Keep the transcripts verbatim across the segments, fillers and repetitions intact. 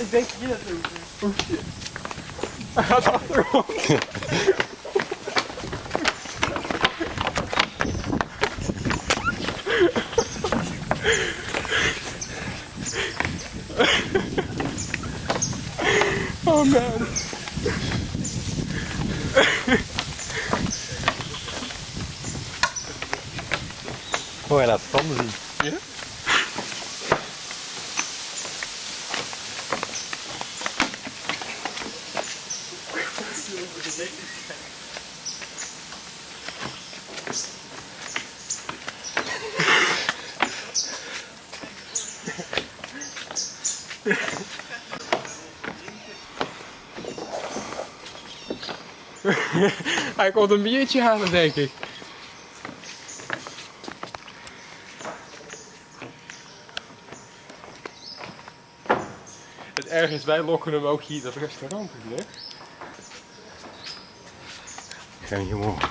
Ik denk hier dat het oh shit. Hij gaat achterom. Oh man. Oh, hij laat tanden zien. Ja? Hij komt een biertje halen, denk ik. Het erg is, wij lokken hem ook hier dat restaurant in, hè? Ik ga niet omhoog.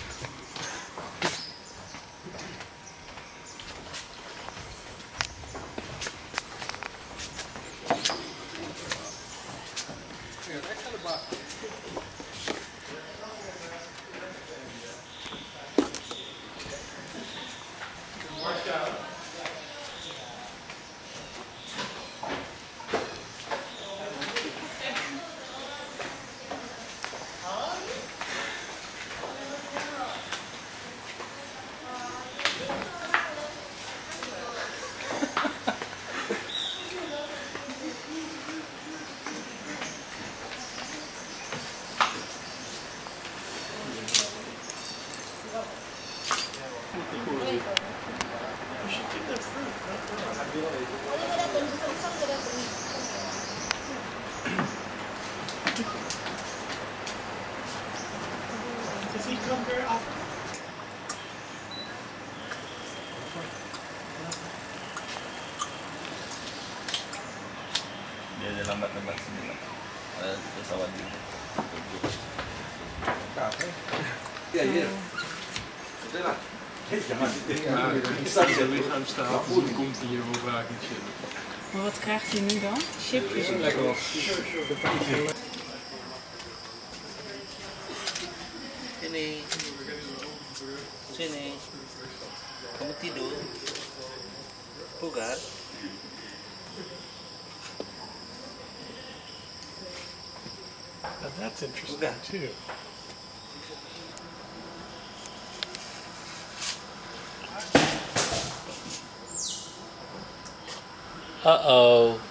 Does he come very often? Dia ada lambat-lambat sini lah. Ada pesawat di. Ja, hier. Stella. Ja, maar De lichaam staat, dus dan komt hij hier wel vaak in chillen. Maar wat krijgt hij nu dan? Chipjes? Lekker wat. Sini. Sini. Kamu tidur. Bukan? Now that's interesting too. Uh-oh.